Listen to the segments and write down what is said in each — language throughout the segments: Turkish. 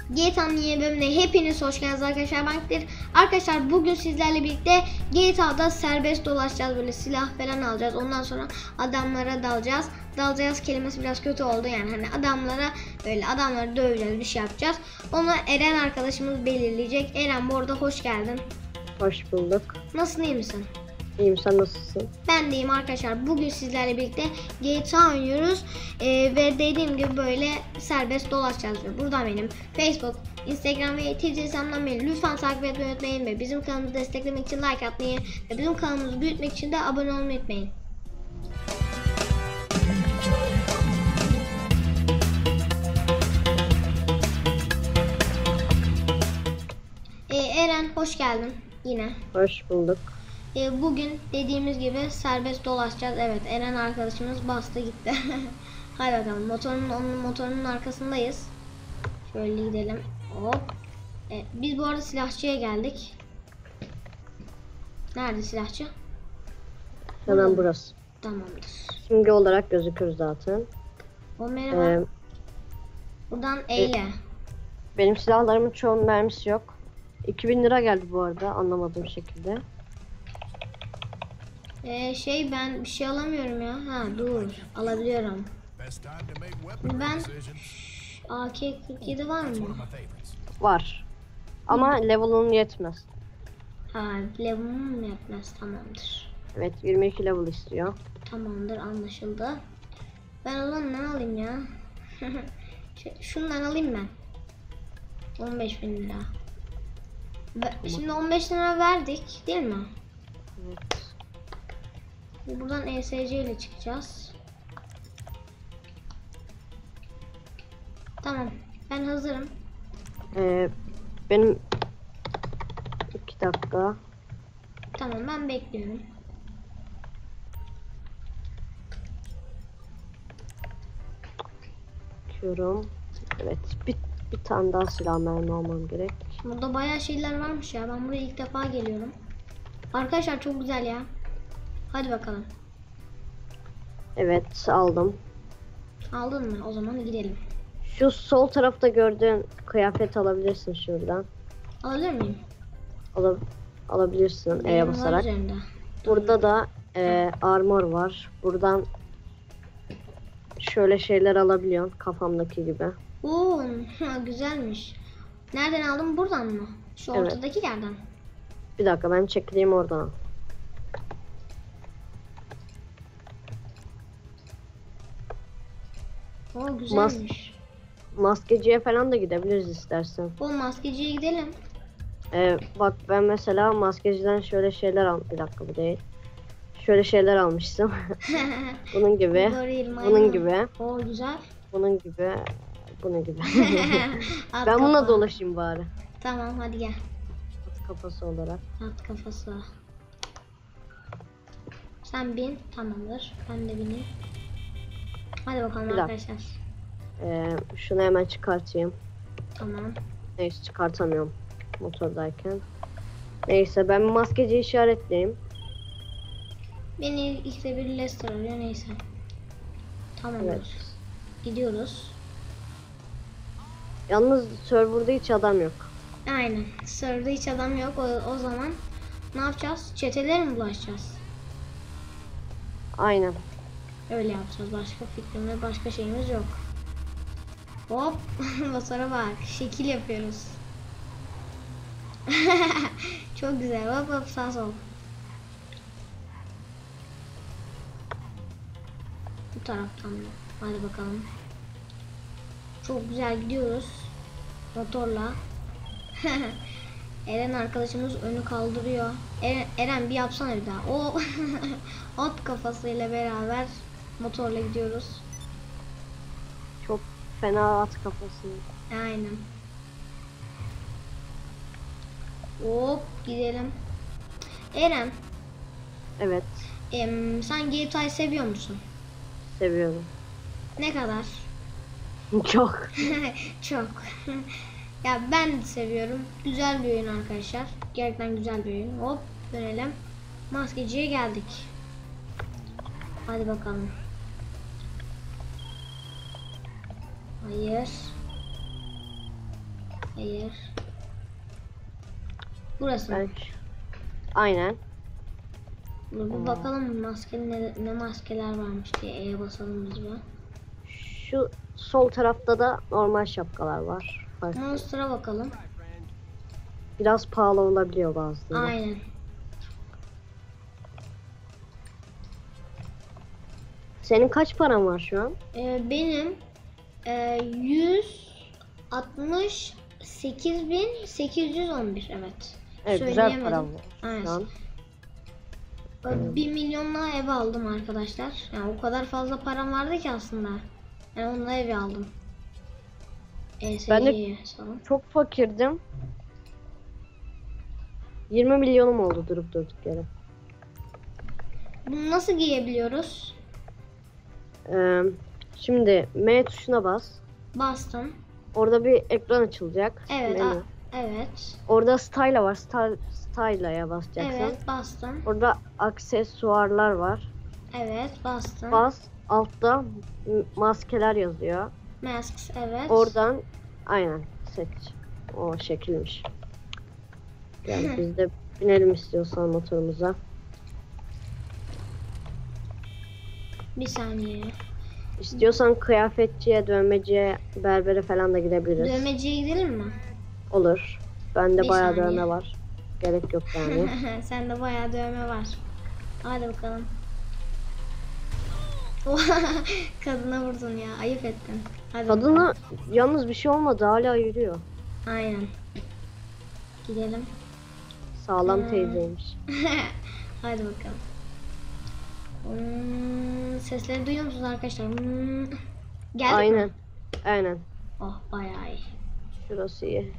GTA'nın yeni bölümüne hepiniz hoş geldiniz arkadaşlar. Arkadaşlar bugün sizlerle birlikte GTA'da serbest dolaşacağız, böyle silah falan alacağız. Ondan sonra adamlara dalacağız. Dalacağız kelimesi biraz kötü oldu yani, hani adamları döveceğiz, bir şey yapacağız. Onu Eren arkadaşımız belirleyecek. Eren, bu arada hoş geldin. Hoş bulduk. Nasılsın, iyi misin? İyiyim, sen nasılsın? Ben de iyiyim arkadaşlar. Bugün sizlerle birlikte GTA oynuyoruz. Ve dediğim gibi böyle serbest dolaşacağız. Buradan benim Facebook, Instagram ve Twitter hesabımdan beni lütfen takip etmeyi unutmayın. Ve bizim kanalımızı desteklemek için like atmayı ve bizim kanalımızı büyütmek için de abone olmayı unutmayın. Eren, hoş geldin yine. Hoş bulduk. Bugün dediğimiz gibi serbest dolaşacağız. Evet, Eren arkadaşımız bastı gitti. Hadi bakalım, onun motorunun arkasındayız. Şöyle gidelim. Hop. Biz bu arada silahçıya geldik. Nerede silahçı? Hemen burası. Tamamdır. Simge olarak gözükür zaten. O merhaba. Buradan eyle. Benim silahlarımın çoğunun mermisi yok. 2000 lira geldi bu arada, anlamadığım şekilde. Ben bir şey alamıyorum ya. Ha dur, alabiliyorum. Ben AK-47 var mı? Var. Ama level'ın yetmez. Ha, level'ım yetmez, tamamdır. Evet, 22 level istiyor. Tamamdır, anlaşıldı. Ben o zaman ne alayım ya? Şundan alayım ben. 15.000 lira. Şimdi 15 lira verdik değil mi? Evet. Buradan ESC ile çıkacağız. Tamam, ben hazırım. Benim 2 dakika. Tamam, ben bekliyorum. Bakıyorum. Evet, bir tane daha silah mermi almam gerek. Burada bayağı şeyler varmış ya. Ben buraya ilk defa geliyorum. Arkadaşlar çok güzel ya. Hadi bakalım. Evet, aldım. Aldın mı? O zaman gidelim. Şu sol tarafta gördüğün kıyafet alabilirsin şuradan. Alabilir miyim? Alabilirsin Benim E'ye var basarak. üzerinde. Burada da armor var. Buradan şöyle şeyler alabiliyorsun kafamdaki gibi. Oo, güzelmiş. Nereden aldın? Buradan mı? Şu Evet. ortadaki yerden. Bir dakika, ben çekileyim oradan. Oo, güzelmiş. Maskeciye falan da gidebiliriz istersen. O maskeciye gidelim. Bak ben mesela maskeciden şöyle şeyler Bir dakika, bu değil. Şöyle şeyler almıştım. Bunun gibi. Bunun gibi. Oo, güzel. Bunun gibi. Bunun gibi. At Ben bununla kafa. dolaşayım bari. Tamam, hadi gel. At kafası olarak. At kafası. Sen bin. Tamamdır. Ben de bineyim. Hadi bakalım Bir dakika. arkadaşlar. Şunu hemen çıkartayım. Tamam. Neyse, çıkartamıyorum motordayken. Neyse, ben maskeci işaretleyeyim. Beni ikide bir Lester arıyor, neyse. Tamamdır. Evet. Gidiyoruz. Yalnız serverda hiç adam yok. Aynen. Serverda hiç adam yok. O zaman ne yapacağız? Çetelere mi bulaşacağız? Aynen. Öyle yapacağız. Başka fikrimiz, başka şeyimiz yok. Hop. Motora bak. Şekil yapıyoruz. Çok güzel. Hop hop, sağ sol. Bu taraftan da. Hadi bakalım. Çok güzel gidiyoruz. Motorla. Eren arkadaşımız önü kaldırıyor. Eren bir yapsana bir daha. O at kafasıyla beraber motorla gidiyoruz. Çok fena at kafası. Aynen. Hop gidelim. Eren, Evet. sen GTA'yı seviyor musun? Seviyorum. Ne kadar? Çok. Çok. Ya ben de seviyorum. Güzel bir oyun arkadaşlar. Gerçekten güzel bir oyun. Hop dönelim. Maskeciye geldik. Hadi bakalım. Hayır. Hayır. Burası mı? Aynen. Bir bakalım ne maskeler varmış diye E'ye basalım biz bir. Şu sol tarafta da normal şapkalar var. Monster'a bakalım. Biraz pahalı olabiliyor bazıları. Aynen. Senin kaç paran var şu an? Benim 168.811 evet. Evet, güzel param var. Aynen. Şu an. 1 milyonla ev aldım arkadaşlar. Yani o kadar fazla param vardı ki aslında. Yani onunla ev aldım. Ben de çok fakirdim. 20 milyonum oldu durup durduk yere. Bunu nasıl giyebiliyoruz? Şimdi M tuşuna bas. Bastım. Orada bir ekran açılacak. Evet. Evet. Orada style'a var. Style'a basacaksın. Evet, bastım. Orada aksesuarlar var. Evet, bastım. Bas. Altta maskeler yazıyor. Masks, evet. Oradan aynen seç. O şekilmiş. Yani biz de binelim istiyorsan motorumuza. Bir saniye. İstiyorsan kıyafetçiye, dövmeciye, berbere falan da gidebiliriz. Dövmeciye gidelim mi? Olur. Bende Bir bayağı saniye. dövme var. Gerek yok yani. Sende bayağı dövme var. Hadi bakalım. Kadına vurdun ya. Ayıp ettin. Hadi Kadına bakalım. yalnız bir şey olmadı. Hala yürüyor. Aynen. Gidelim. Sağlam teyzeymiş. Hadi bakalım. Sesleri duyuyor musunuz arkadaşlar? Geldik Aynen. mi? Aynen. Oh, bayağı iyi. Şurası iyi.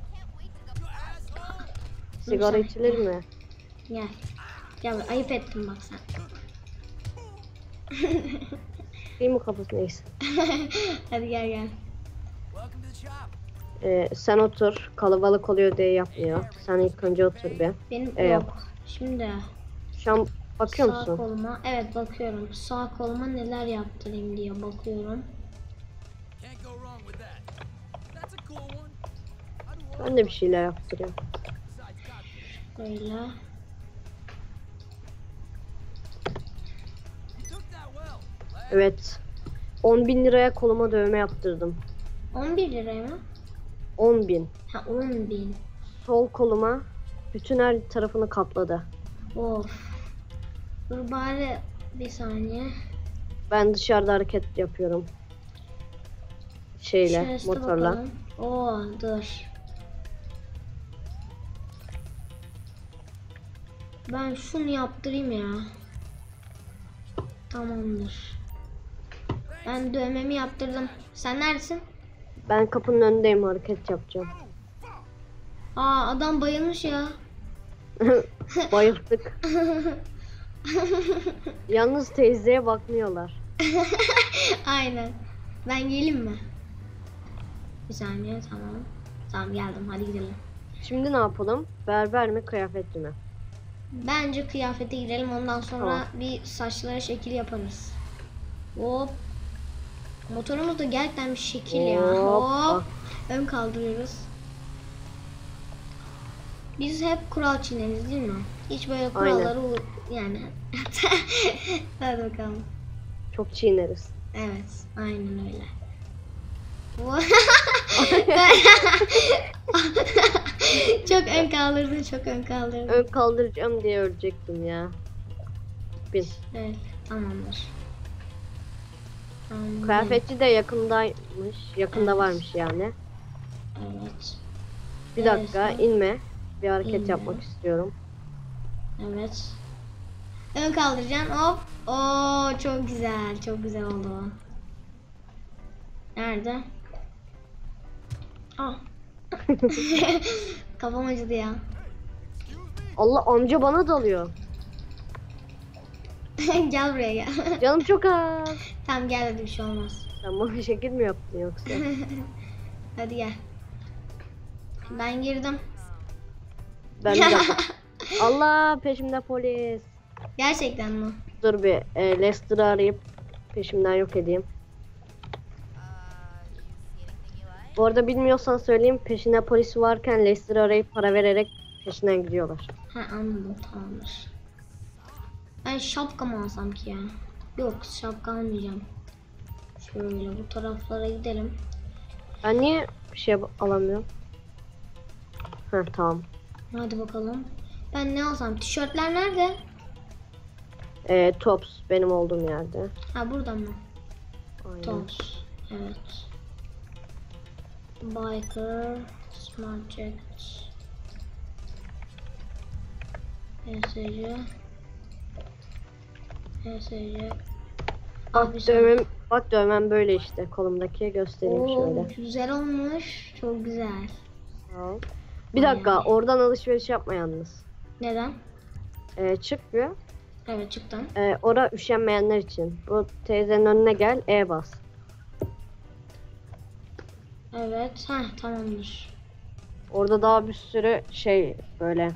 Sigara içilir mi? Gel. Gel, ayıp ettin bak sen. Değil mi kafası neyse. Hadi gel. Sen otur. Kalabalık oluyor diye yapmıyor. Sen ilk önce otur bir. Benim yok. Yap. Şimdi Şu an bakıyor sağ musun? koluma, evet bakıyorum. Sağ koluma neler yaptırayım diye bakıyorum. Ben de bir şeyler yaptırıyorum. Böyle. Evet. 10.000 liraya koluma dövme yaptırdım. 11 liraya mı? 10.000. Ha, 10.000. Sol koluma bütün her tarafını kapladı. Of. Dur bari bir saniye. Ben dışarıda hareket yapıyorum. Şeyle, Şurası motorla. bakalım. Oo, dur. Ben şunu yaptırayım ya. Tamamdır. Ben dövmemi yaptırdım. Sen neredesin? Ben kapının önündeyim, hareket yapacağım. Aa, adam bayılmış ya. Bayıldık. Yalnız teyzeye bakmıyorlar. Aynen. Ben geleyim mi? Bir saniye, tamam. Tamam, geldim, hadi gidelim. Şimdi ne yapalım? Berber mi, kıyafetli mi? Bence kıyafete girelim, ondan sonra Tamam. bir saçlara şekil yaparız. Hop. Motorumuz da gerçekten bir şekil ya. Hop. Ön kaldırıyoruz. Biz hep kural çiğneriz değil mi? Hiç böyle kuralları yani. Hadi bakalım. Çok çiğneriz. Evet, aynen öyle. Çok ön kaldırdın, çok ön kaldırdın. Ön kaldıracağım diye ölecektim ya. Bin. Evet, tamamdır. Kıyafetçi de yakındaymış. Yakında Evet. varmış yani. Evet. Bir dakika inme. Bir hareket İnme. yapmak istiyorum. Evet. Ön kaldıracaksın. Hop. Oo, çok güzel. Çok güzel oldu. Nerede? Ah. Kafam acıdı ya. Allah, amca bana dalıyor. Gel buraya gel. Canım çok az. Tamam, gel, hadi, bir şey olmaz. Sen bana şekil mi yaptın yoksa? Hadi gel. Ben girdim. Ben bir dakika. Allah, peşimde polis. Gerçekten mi? Dur bir Lester'ı arayıp peşimden yok edeyim. Bu arada bilmiyorsan söyleyeyim, peşinde polis varken Lester'ı arayıp para vererek peşinden gidiyorlar. Ha anladım, tamamdır. Ben şapka mı alsam ki ya? Yok, şapka almayacağım. Şöyle bu taraflara gidelim. Ben niye bir şey alamıyorum? Ha tamam. Hadi bakalım. Ben ne alsam? Tişörtler nerede? Tops benim olduğum yerde. Ha burada mı? Aynen. Tops. Evet. Biker. Smart jacket. ESC. ESC. Bak dövmem böyle işte, kolumdaki göstereyim Oo, şöyle. güzel olmuş. Çok güzel. Tamam. Bir dakika, oradan alışveriş yapma yalnız. Neden? Çık bir. Evet, çıktım. Ora üşenmeyenler için. Bu teyzenin önüne gel, bas. Evet. Ha tamamdır. Orada daha bir sürü şey böyle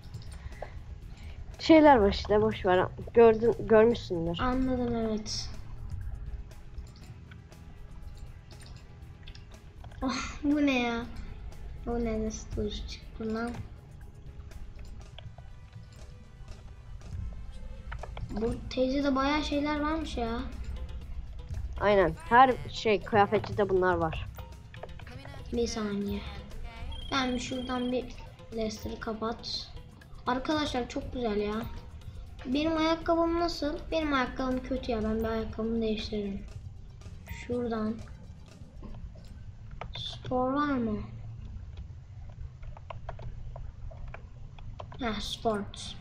şeyler var işte, boş ver. Görmüşsündür. Anladım, evet. Oh, bu ne ya? Bu ne, nasıl dur çıktı lan? Bu teyzede bayağı şeyler varmış ya. Aynen. Her şey kıyafetçide bunlar var. Bir saniye. Ben şuradan bir Lester'ı kapat. Arkadaşlar çok güzel ya. Benim ayakkabım nasıl? Benim ayakkabım kötü ya. Ben bir ayakkabımı değiştiririm. Şuradan. Spor var mı? Heh, sport.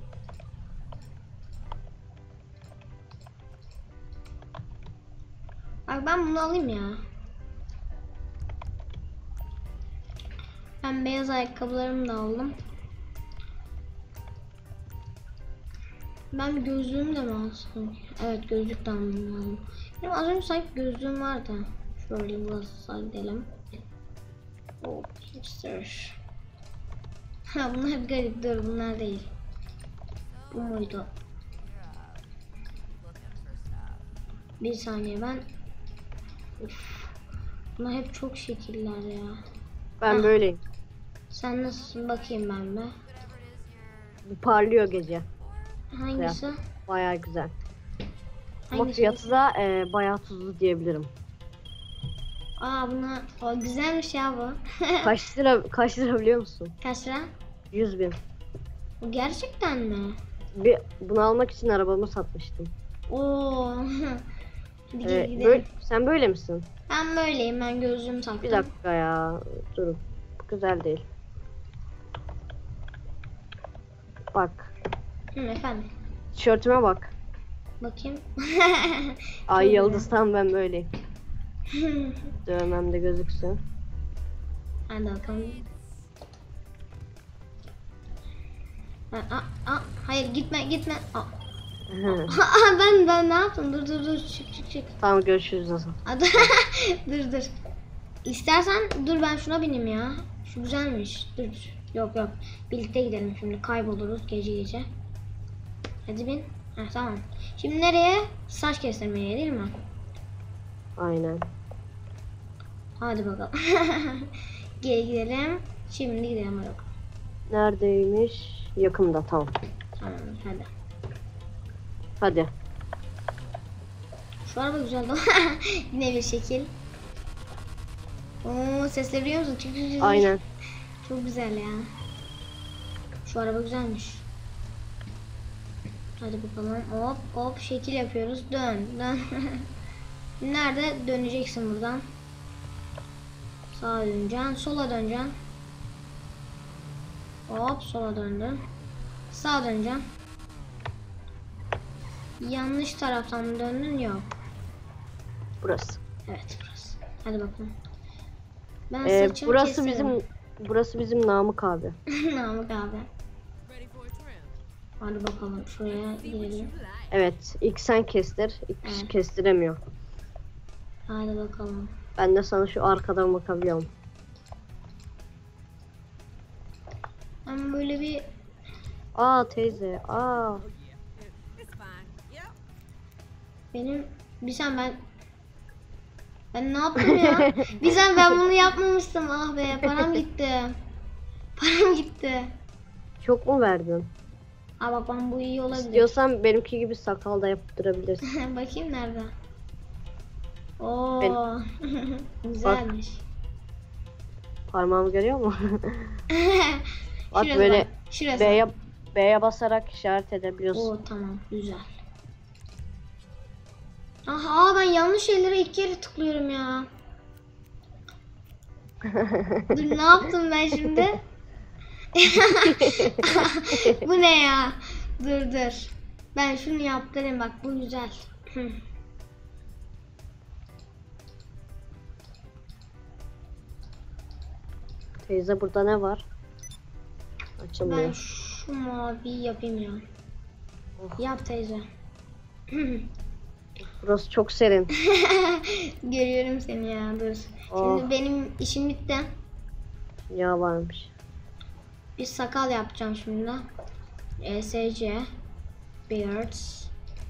Bak ben bunu alayım ya. Ben beyaz ayakkabılarımı da aldım. Ben gözlüğümü de mi alsam? Evet, gözlük de almam lazım. Benim az önce sanki gözlüğüm vardı. Şöyle burası gidelim. Oh, hipster. Ha bunlar hep garip, dur bunlar değil. Bu muydu? Bir saniye ben. Uf. Bunlar hep çok şekiller ya. Ben böyleyim. Sen nasılsın bakayım ben de. Bu parlıyor gece. Hangisi? Bayağı güzel. Ama Hangisi? fiyatı da bayağı tuzlu diyebilirim. Aa buna o güzelmiş ya bu. Kaç lira biliyor musun? Kaç lira? 100.000. Bu gerçekten mi? Bunu almak için arabamı satmıştım. Oo. Hadi gel gidelim. Sen böyle misin? Ben böyleyim, ben gözlüğümü taktım. Bir dakika ya. Dur. Güzel değil. Bak. Efendim. Tişörtüme bak. Bakayım. Ay Çok yıldızdan ben böyleyim. Dövmem de gözüksün. Hadi bakalım. Hayır gitme. Ben ne yaptım? Dur çık. Tamam, görüşürüz o zaman. Dur. İstersen dur ben şuna bineyim ya. Şu güzelmiş. Dur. Yok. Birlikte gidelim şimdi. Kayboluruz gece. Hadi bin. Tamam. Şimdi nereye? Saç kestirmeye değil mi? Aynen. Hadi bakalım. Geri gidelim. Şimdi gidelim hadi bakalım. Neredeymiş? Yakında, tamam. Tamam hadi. Hadi. Şu araba güzel de. Yine bir şekil. Oo, sesleri duyuyor musun? Çık. Aynen. Çok güzel ya. Şu araba güzelmiş. Hadi bakalım. Hop şekil yapıyoruz. Dön. Nerede? Döneceksin buradan. Sağa döneceksin. Sola döneceksin. Hop sola döndün. Sağa döneceksin. Yanlış taraftan mı döndün? Yok. Burası. Evet burası. Hadi bakalım. Ben saçımı burası bizim Namık abi. Namık abi. Hadi bakalım şuraya girelim. Evet, ilk sen kestir. İlk kişi kestiremiyor. Hadi bakalım. Ben de sana şu arkadan bakabiliyorum. Ben böyle bir... Teyze. Benim... Ben... Ben ne yaptım ya? Güzel, ben bunu yapmamıştım. Ah be, param gitti. Param gitti. Çok mu verdin? Aa bak, ben bu iyi olabilir. İstiyorsan benimki gibi sakal da yaptırabilirsin. Bakayım nerede? Oo. Güzelmiş. Parmağımı görüyor musun? Bak Şurası böyle bak, şurası. B'ye basarak işaret edebiliyorsun. Oo tamam, güzel. Aha, ben yanlış şeylere 2 kere tıklıyorum ya. Dur, ne yaptım ben şimdi? Bu ne ya? Dur. Ben şunu yaptırayım, bak bu güzel. Teyze burada ne var? Ben Açılmıyor. şu maviyi yapayım ya. Oh. Yap teyze. Burası çok serin. Görüyorum seni ya, dur. Oh. Şimdi benim işim bitti. Ya varmış. Bir sakal yapacağım şimdi. ESC Beards.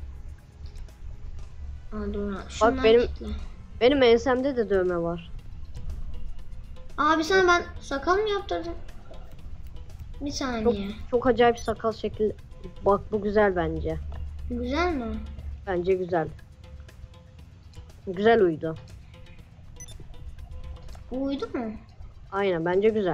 Aa, dur. Şundan kitle. Benim ensemde de dövme var. Abi sen, ben sakal mı yaptırdım? Bir saniye. Çok acayip sakal şekli. Bak bu güzel bence. Güzel mi? Bence güzel. Güzel uydu. Uydu mu? Aynen bence güzel.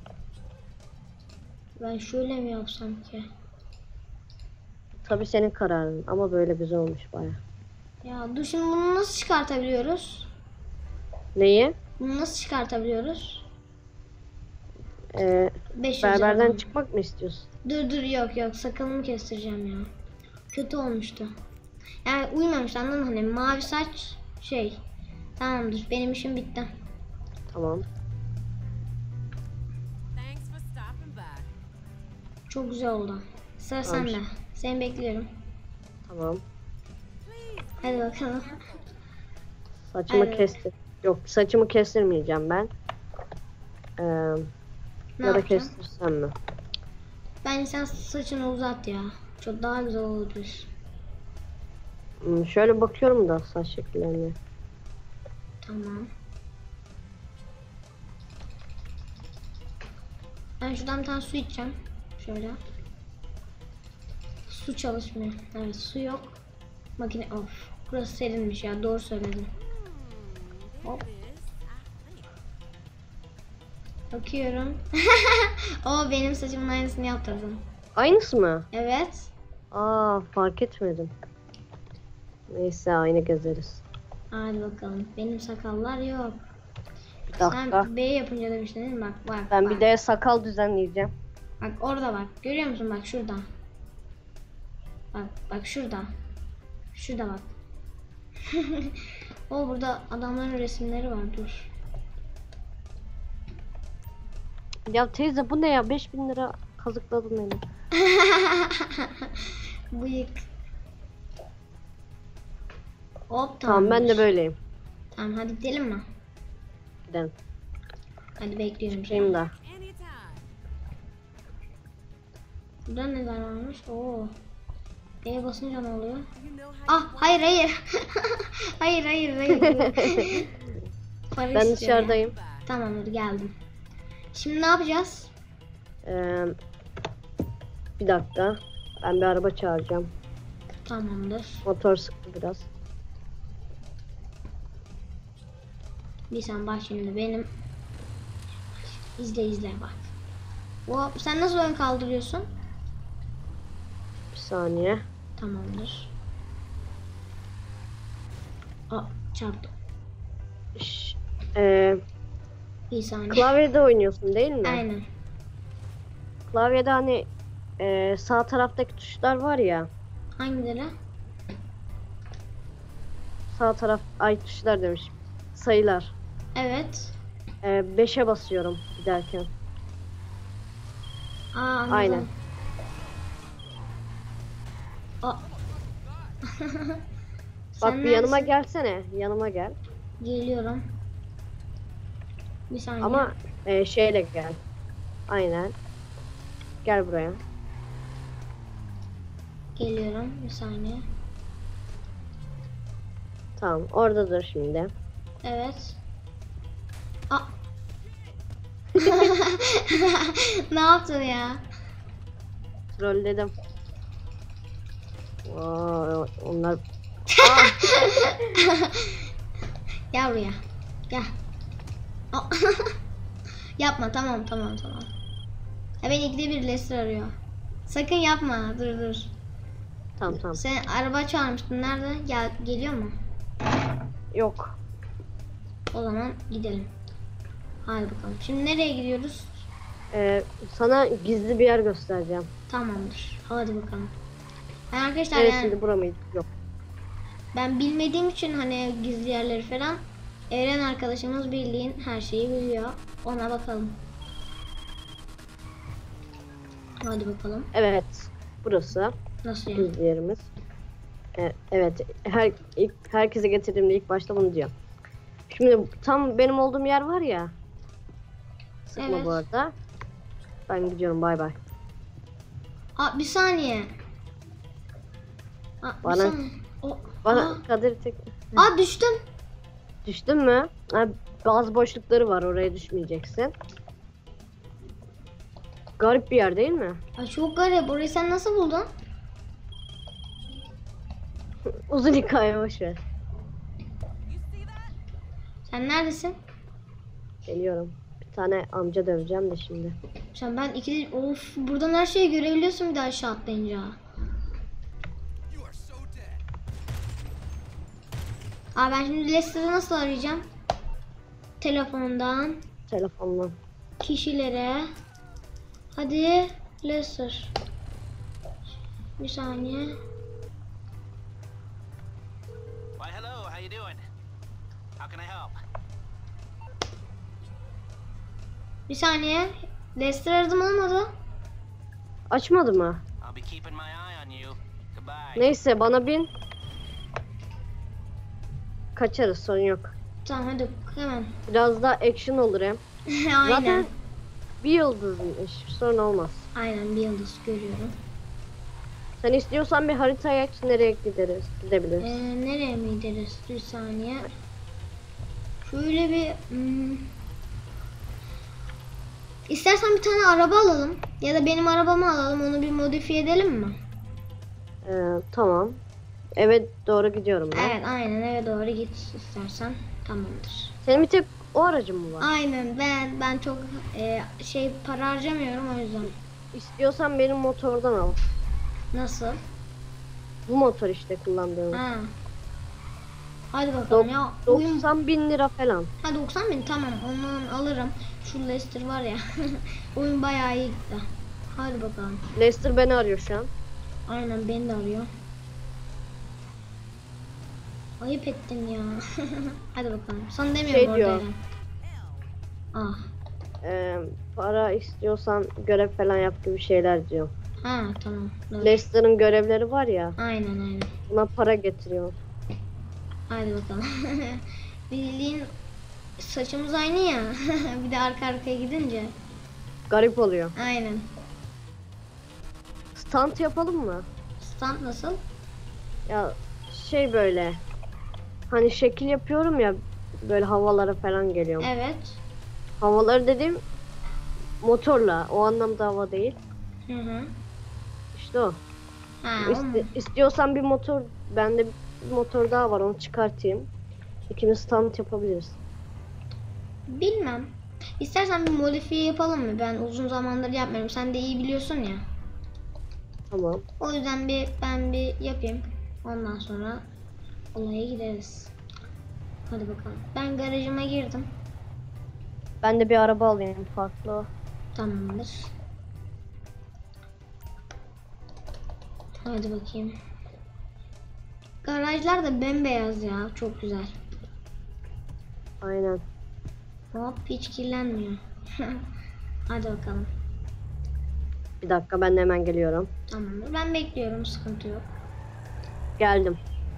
Ben şöyle mi yapsam ki? Tabii senin kararın ama böyle güzel olmuş baya. Ya dur, şimdi bunu nasıl çıkartabiliyoruz? Neyi? Bunu nasıl çıkartabiliyoruz? 500 Berberden liradan. çıkmak mı istiyorsun? Dur yok, sakalımı kestireceğim ya. Kötü olmuştu. Yani uymamış, anladın mı? Hani mavi saç şey. Tamamdır, benim işim bitti. Tamam. Çok güzel oldu. Sıra Tamam. sende. Seni bekliyorum. Tamam. Hadi bakalım. Saçımı Evet. kestir. Yok, saçımı kestirmeyeceğim ben. Ne Ya da yapacağım? kestirsem mi? Bence sen saçını uzat ya. Çok daha güzel olabilir. Şöyle bakıyorum da saç şekillerine. Tamam. Ben şuradan bir tane su içeceğim. Şöyle. Su çalışmıyor. Evet, su yok. Makine of. Burası serinmiş ya, doğru söyledin. Hop. Bakıyorum. O benim saçımın aynısını yaptırdım. Aynısı mı? Evet. Aa, fark etmedim. Neyse aynı gezeriz. Hadi bakalım. Benim sakallar yok. Bir dakika. Sen B yapınca demiştin değil mi? Bak. Ben bak. bir de sakal düzenleyeceğim. Bak orada bak. Görüyor musun? Bak şurada. Bak şurada. Şurada bak. O burada adamların resimleri var. Dur. Ya teyze bu ne ya? 5000 lira kazıkladın beni. Bıyık. Hop, Tamam ben de böyleyim. Tamam, hadi gidelim mi? Gidelim. Hadi bekliyorum. Şeyim de. Burada neler varmış? Oo. B'ye basınca ne oluyor? Ah, hayır. hayır. Para Ben istiyor dışarıdayım. ya. Tamamdır, geldim. Şimdi ne yapacağız? Bir dakika. Ben bir araba çağıracağım. Tamamdır. Motor sıktı biraz. Bir sen bak şimdi benim. İzle bak. Hop, sen nasıl ön kaldırıyorsun? Bir saniye. Tamamdır. Aa, çarptım. Bir saniye. Klavyede oynuyorsun değil mi? Aynen. Klavyede hani sağ taraftaki tuşlar var ya. Hangileri? Sağ taraf tuşlar demiş. Sayılar. Evet. 5'e basıyorum giderken. Anladım. Aynen. Aa. Bak Sen bir yanıma neredesin? gelsene. Yanıma gel. Geliyorum. Bir saniye. Ama şeyle gel. Aynen. Gel buraya. Geliyorum. Bir saniye. Tamam. Orada dur şimdi. Evet. Aa. Ne yaptın ya? Trolledim. Vay, onlar... Gel buraya. Gel. Aa. Yapma, tamam. Ya beni ikide bir Lester arıyor. Sakın yapma, dur. Tamam. Sen araba çağırmıştın, nerede? Geliyor mu? Yok. O zaman gidelim. Hadi bakalım. Şimdi nereye gidiyoruz? Sana gizli bir yer göstereceğim. Tamamdır. Hadi bakalım. Ben arkadaşlar Neresiydi, bura mıydı? Yok. ben bilmediğim için hani gizli yerleri falan, Eren arkadaşımız bildiğin her şeyi biliyor. Ona bakalım. Hadi bakalım. Evet. Burası. Nasıl yani? Gizli yerimiz. Evet. Herkese getirdiğimde ilk başta bunu diyor. Şimdi tam benim olduğum yer var ya. Sıkma Evet. bu arada. Ben gidiyorum, bay bay. Aa, bir saniye. Aa, bir Bana- saniye. Bana Kadir tek... Aa, düştüm. Düştün mü? Bazı boşlukları var, oraya düşmeyeceksin. Garip bir yer değil mi? Ay, çok garip. Orayı sen nasıl buldun? Uzun hikaye, boşver. Sen neredesin? Geliyorum. Bir tane amca döveceğim de şimdi. Ben of, buradan her şeyi görebiliyorsun bir daha aşağı atlayınca. Aa, ben şimdi Lester'ı nasıl arayacağım? Telefondan Telefonla. kişilere. Hadi Lester. Bir saniye. Why, hello, how you doing? How can I help? Bir saniye. Lester aradım, olmadı. Açmadı mı? I'll be keeping my eye on you. Goodbye. Neyse, bana bin. Kaçarız, sorun yok. Tamam, hadi hemen. Biraz daha action olur hem. Aynen. Zaten bir yıldızmış, sorun olmaz. Aynen, bir yıldız görüyorum. Sen istiyorsan bir haritaya aç, nereye gidebiliriz. Nereye mi gideriz? Bir saniye. Şöyle bir... İstersen bir tane araba alalım. Ya da benim arabamı alalım. Onu bir modifiye edelim mi? Tamam. Evet, doğru gidiyorum ben. Evet, aynen, eve doğru git istersen. Tamamdır. Senin bir tek o aracın mı var? Aynen, ben çok para harcamıyorum o yüzden. İstiyorsan benim motordan al. Nasıl? Bu motor işte kullandığım. Ha. Hadi bakalım ya. Oyun... 90.000 lira falan. Ha, 90.000, tamam, onu alırım. Şu Lester var ya. Oyun bayağı iyi gitti. Hadi bakalım. Lester beni arıyor şu an. Aynen, beni de arıyor. Ayıp ettin ya. Hadi bakalım. Sana demiyorum Şey orada diyor. Eren. Ah. Para istiyorsan görev falan yap gibi şeyler diyor. Ha, tamam. Doğru. Lester'ın görevleri var ya. Aynen. Buna para getiriyor. Hadi bakalım. Bildiğin saçımız aynı ya. Bir de arka arkaya gidince. Garip oluyor. Aynen. Stunt yapalım mı? Stand nasıl? Ya şey böyle. Hani şekil yapıyorum ya, böyle havalara falan geliyorum. Evet. Havaları dediğim motorla. O anlamda hava değil. Hı. İşte o. Ha, o mu? İstiyorsan bir motor, bende bir motor daha var, onu çıkartayım. İkimiz stunt yapabiliriz. Bilmem. İstersen bir modifiye yapalım mı? Ben uzun zamandır yapmıyorum. Sen de iyi biliyorsun ya. Tamam. O yüzden ben bir yapayım. Ondan sonra olaya gideriz. Hadi bakalım. Ben garajıma girdim. Ben de bir araba alayım farklı. Tamamdır. Hadi bakayım. Garajlar da bembeyaz ya. Çok güzel. Aynen. Hop, hiç kirlenmiyor. Hadi bakalım. Bir dakika, ben de hemen geliyorum. Tamamdır. Ben bekliyorum. Sıkıntı yok. Geldim.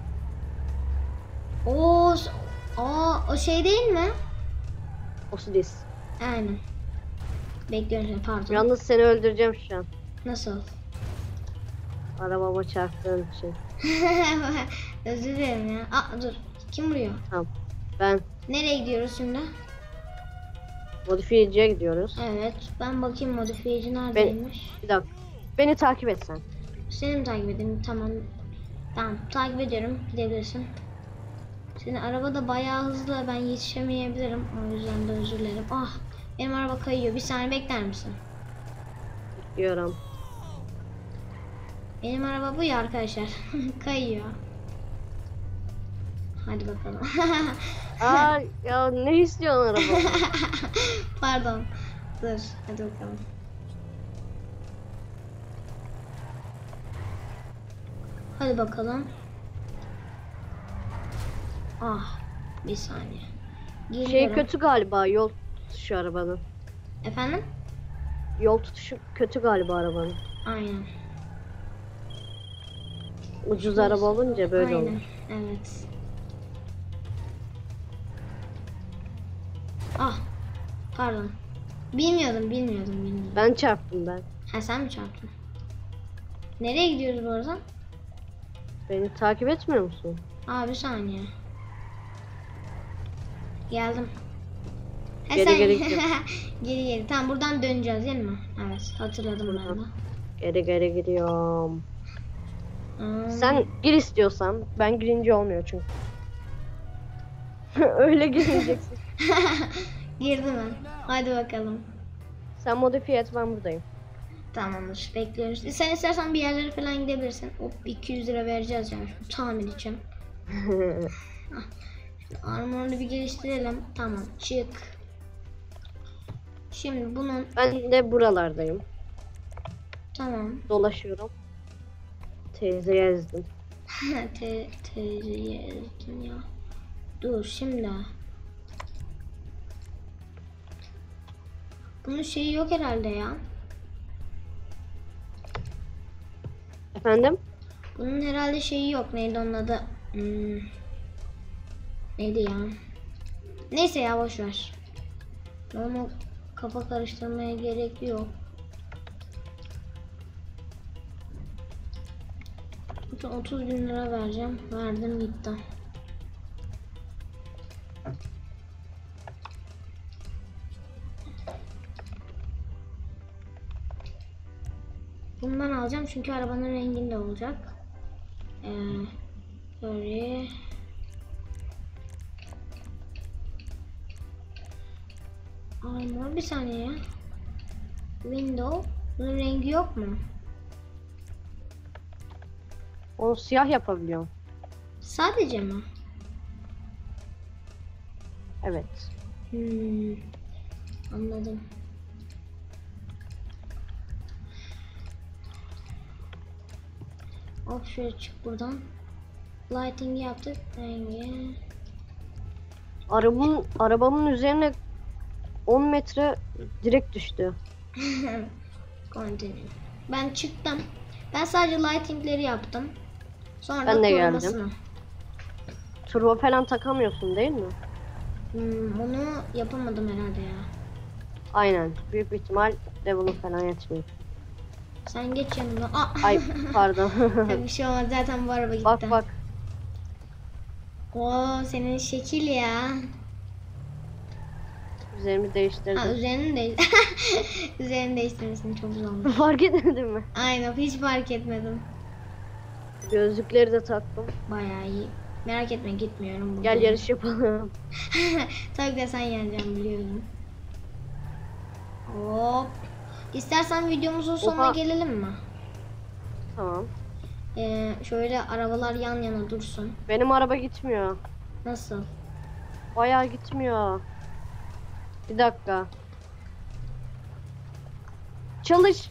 O şey değil mi? Osiris. Aynen. Bekliyorum seni, pardon. Yalnız seni öldüreceğim şu an. Nasıl? Arabama çarptığın için. Özür dilerim ya. Aa, dur. Kim vuruyor? Tamam. Ben. Nereye gidiyoruz şimdi? Modifiyeciye gidiyoruz. Evet. Ben bakayım modifiyeci neredeymiş. Bir dakika. Beni takip et sen. Seni mi takip edeyim? Tamam. Tamam. Takip ediyorum. Gidebilirsin. Senin araba da bayağı hızlı. Ben yetişemeyebilirim. O yüzden de özür dilerim. Ah. Benim araba kayıyor. Bir saniye bekler misin? Diyorum. Benim araba bu ya arkadaşlar. Kayıyor. Hadi bakalım. Aa ya ne istiyorsun araba? Pardon. Dur. Hadi bakalım. Hadi bakalım. Ah. Bir saniye. Şey Geliyorum. kötü galiba yol tutuşu arabanın. Efendim? Yol tutuşu kötü galiba arabanın. Aynen. Ucuz araba olunca böyle Aynen. olur. Evet. Ah. Pardon. Bilmiyordum. Ben çarptım ben. Ha sen mi çarptın? Nereye gidiyoruz bu arada? Beni takip etmiyor musun? Aa bir saniye. Geldim. Ha, Geri, sen... geri gidiyor. geri. Tamam buradan döneceğiz değil mi? Evet hatırladım ben de. Geri gidiyorum. Aa, Sen gir istiyorsan. Ben girince olmuyor çünkü. Öyle gireceksin. girdim ben. Hadi bakalım. Sen modifiye et ben buradayım. Tamamdır. Bekliyoruz. Sen istersen bir yerlere falan gidebilirsin. Hop 200 lira vereceğiz yani şu tamir için. Armorunu bir geliştirelim. Tamam çık. Şimdi bunun Ben de buralardayım. tamam. Dolaşıyorum. Teyzeye ezdim. Teyzeyi ezdim ya. Dur şimdi. Bunun şeyi yok herhalde ya. Efendim? Bunun herhalde şeyi yok. Neydi onun adı? Neydi ya? Neyse ya boş ver. Onu kafa karıştırmaya gerek yok. Bütün 30 bin lira vereceğim. Verdim gitti. Bundan alacağım çünkü arabanın renginde olacak. Böyle. Armor bir saniye ya. Window. Bunun rengi yok mu? Onu siyah yapabiliyorum. Sadece mi? Evet. Anladım. Hop şöyle çık buradan. Lighting yaptık. Rengi. Arabamın üzerine 10 metre direkt düştü. Continue. Ben çıktım. Ben sadece lightingleri yaptım. Sonra Ben de korumasını. geldim. Turbo falan takamıyorsun değil mi? Onu yapamadım herhalde ya. Aynen. Büyük bir ihtimal de bunu falan yetmiyor. Sen geç yanımda. Aa. Ay pardon. Tabii bir şey olmaz. Zaten bu araba gitti. Bak. Oo senin şekil ya. Üzerimi değiştirdim. Ha üzerini değiştirmesini çok güzel olmuş. Fark etmedin mi? Aynen hiç fark etmedim. Gözlükleri de taktım. Bayağı iyi. Merak etme gitmiyorum. Burada. Gel yarış yapalım. Tabii ki de sen yeneceksin biliyorum. Hop. İstersen videomuzun sonuna gelelim mi? Tamam. Şöyle arabalar yan yana dursun. Benim araba gitmiyor. Nasıl? Bayağı gitmiyor. Bir dakika. Çalış.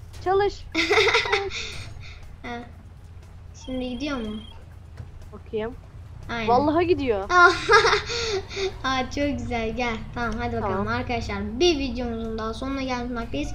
Ha. Şimdi gidiyor mu? Bakayım. Aynen. Vallahi gidiyor. Aa, çok güzel gel. Tamam hadi bakalım Tamam. arkadaşlar. Bir videomuzun daha sonuna gelmekteyiz.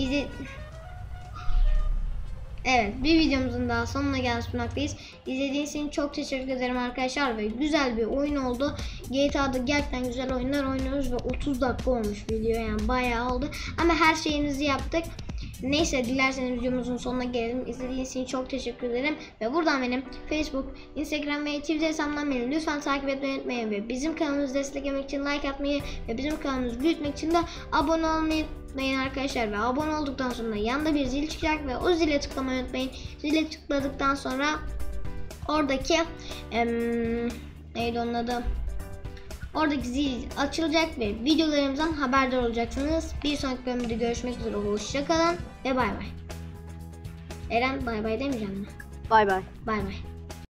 Evet bir videomuzun daha sonuna gelmekteyiz. İzlediğiniz için çok teşekkür ederim arkadaşlar ve güzel bir oyun oldu. GTA'da gerçekten güzel oyunlar oynuyoruz ve 30 dakika olmuş video yani bayağı oldu. Ama her şeyimizi yaptık. Neyse, dilerseniz videomuzun sonuna gelelim. İzlediğiniz için çok teşekkür ederim. Ve buradan benim Facebook, Instagram ve Twitter hesabımdan beni lütfen takip etmeyi unutmayın. Ve bizim kanalımızı desteklemek için like atmayı ve bizim kanalımızı büyütmek için de abone olmayı unutmayın arkadaşlar. Ve abone olduktan sonra yanında bir zil çıkacak ve o zile tıklamayı unutmayın. Zile tıkladıktan sonra oradaki neydi onun adı? Oradaki zil açılacak ve videolarımızdan haberdar olacaksınız. Bir sonraki bölümde görüşmek üzere. Hoşçakalın ve bay bay. Eren bay bay demeyeceğim mi? Bay bay. Bay bay.